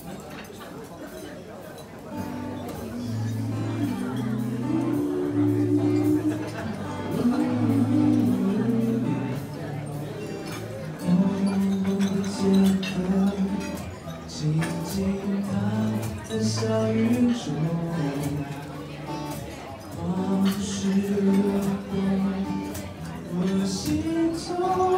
静静躺在小雨中，往事流过我心中，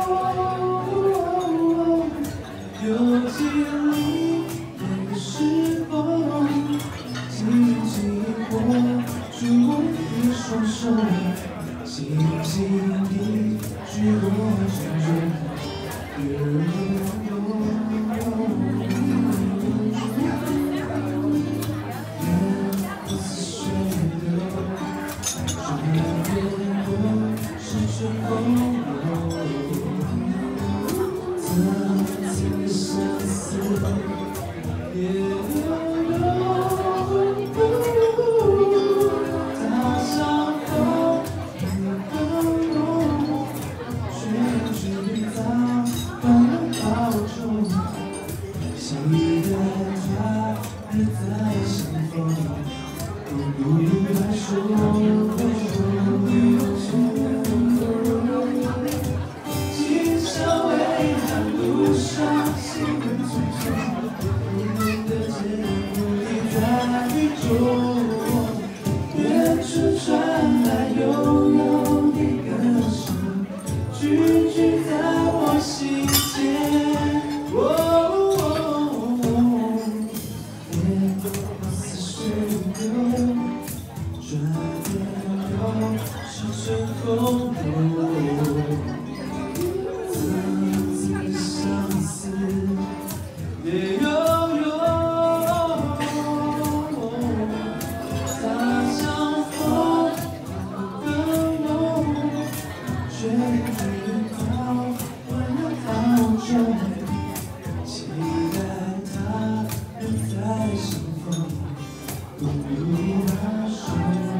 又经历那个时候，紧紧握住我的双手，轻轻地举过承诺。 远处传来悠悠的歌声，句句在我心间。似水流，转眼又是春风柔。次次相思，也悠悠。 却遇到温暖当中，期待他能在身旁，不如他说。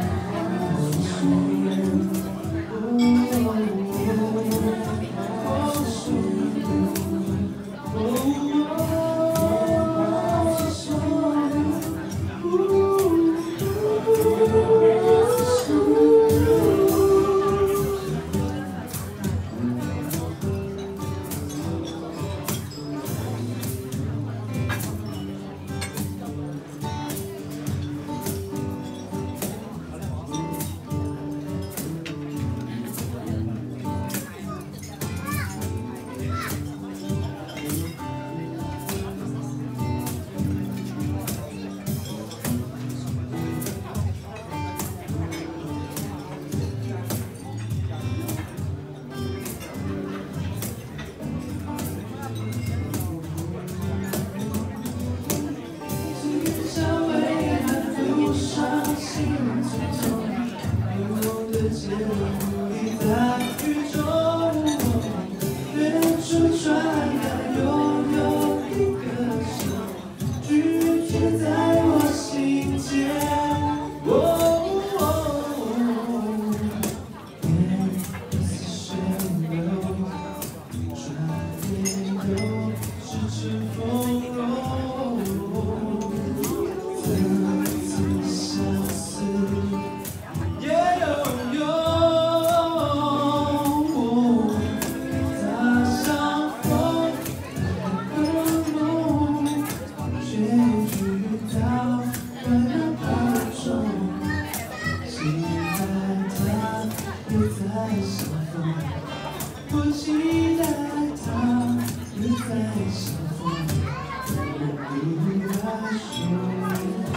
你在雨中，远处传来悠悠的歌声，句句在我心间。似水流，转眼又是春风柔。次次相思。 我期待他能在相逢，我不该说。